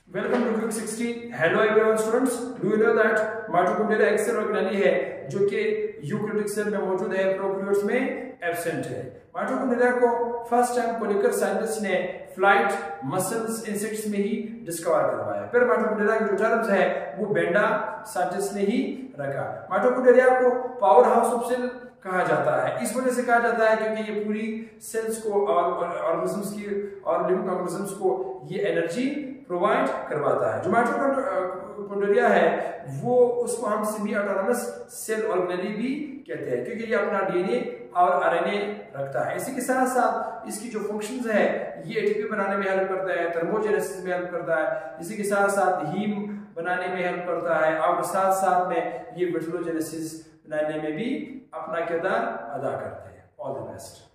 Welcome to quick 16। Hello everyone students, do you know that mitochondria एक cell organelle है जो कि eukaryotic cell में मौजूद है, प्रोकैरियोट्स में एब्सेंट है। माइटोकॉन्ड्रिया को फर्स्ट टाइम कोनिकर साइंटिस्ट ने फ्लाइट, मसल्स, इंसेक्ट्स में ही डिस्कवर करवाया। फिर माइटोकॉन्ड्रिया के जो टर्म्स है वो बेंडा साइंटिस्ट ने ही रखा। माइटोकॉन्ड्रिया को पावर हाउस ऑफ सेल कहा जाता है। इस वजह से कहा जाता है क्योंकि ये पूरी सेल्स को और ऑर्गेनिजम्स की और लिविंग ऑर्गेनिजम्स को ये एनर्जी प्रोवाइड करवाता है। जो माइटोकॉन्ड्रिया है वो उसको हम सेमी ऑटोनोमस सेल ऑर्गेनेली भी कहते हैं क्योंकि ये अपना डीएनए और आरएनए रखता है। इसी के साथ साथ इसकी जो फंक्शंस है ये एटीपी बनाने में हेल्प करता है, थर्मोजेनेसिस में हेल्प करता है, इसी के साथ साथ हीम बनाने में हेल्प करता है और साथ साथ में ये विटलोजेनेसिस बनाने में भी अपना किरदार अदा करते हैं। All the best.